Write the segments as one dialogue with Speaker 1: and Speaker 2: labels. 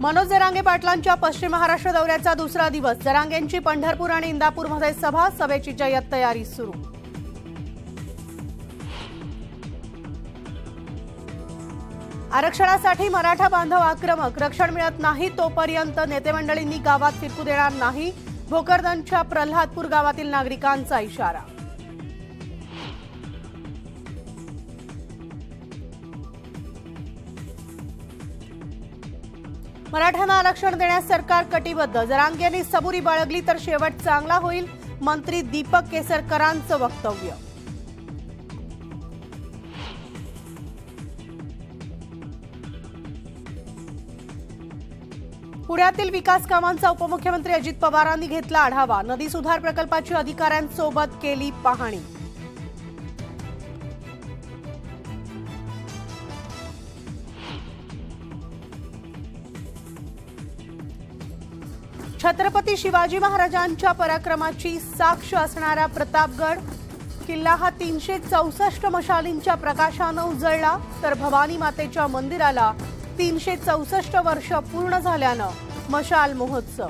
Speaker 1: मनोज जरांगे पाटलांच्या पश्चिम महाराष्ट्र दौऱ्याचा दुसरा दिवस। जरांगेंची पंढरपूर आणि इंदापूरमध्ये सभा, सभेची जय्यत तयारी सुरू। आरक्षणासाठी मराठा बांधव आक्रमक, रक्षण मिळत नाही तोपर्यंत नेते मंडळींनी गावात फिरकू देणार नाही, भोकरदनच्या प्रल्हादपूर गावातील नागरिकांचा इशारा। मराठ्यांना आरक्षण देण्यास सरकार कटिबद्ध, जरांगेंनी सबुरी बाळगली तर शेवट चांगला होईल, मंत्री दीपक केसरकरांचं वक्तव्य। पुण्यातील विकास कामांचा उपमुख्यमंत्री अजित पवारांनी घेतला आढावा, नदी सुधार प्रकल्पाची अधिकाऱ्यांसोबत केली पाहणी। छत्रपती शिवाजी महाराजांच्या पराक्रमाची साक्ष असणारा प्रतापगड किल्ला हा 364 मशालींच्या प्रकाशानं उजळला, तर भवानी मातेच्या मंदिराला 364 वर्ष पूर्ण झाल्यानं मशाल महोत्सव।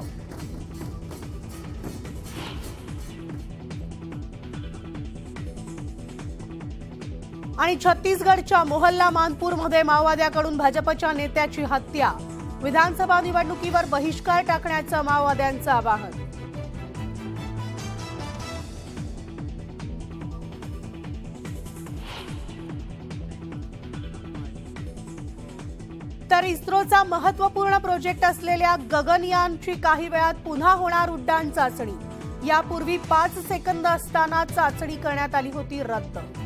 Speaker 1: आणि छत्तीसगडच्या मोहल्ला मानपूरमध्ये माओवाद्याकडून भाजपच्या नेत्याची हत्या, विधानसभा निवडणुकीवर बहिष्कार टाकण्याचं माओवाद्यांचं आवाहन। तर इस्रोचा महत्त्वपूर्ण प्रोजेक्ट असलेल्या गगनयानची काही वेळात पुन्हा होणार उड्डाण चाचणी, यापूर्वी 5 सेकंद असताना चाचणी करण्यात आली होती रद्द।